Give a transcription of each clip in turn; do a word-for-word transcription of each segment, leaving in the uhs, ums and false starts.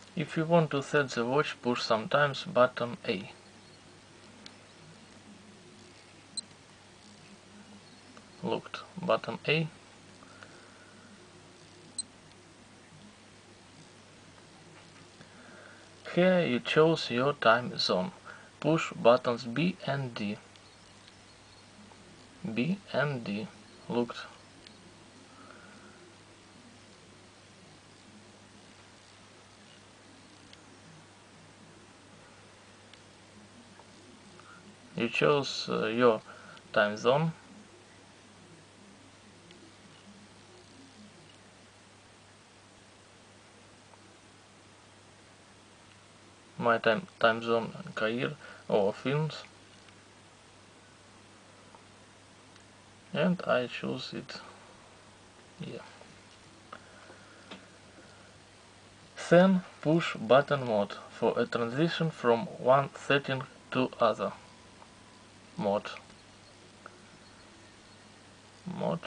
If you want to set the watch, push sometimes button A. Looked button A. Here you choose your time zone. Push buttons B and D. B and D. Looked. You chose uh, your time zone. My time time zone Cairo or Films, and I choose it here. Then push button mode for a transition from one setting to other. Mode. Mode.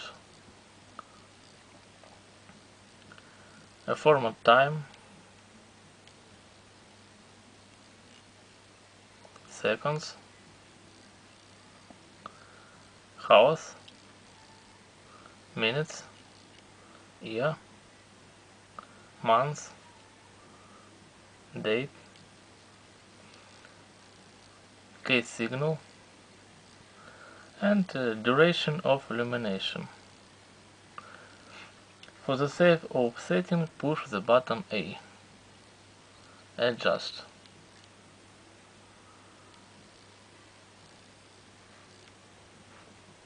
A format time. Seconds. Hours. Minutes. Year. Month. Date. Case signal. And uh, duration of illumination. For the sake of setting, push the button A. Adjust.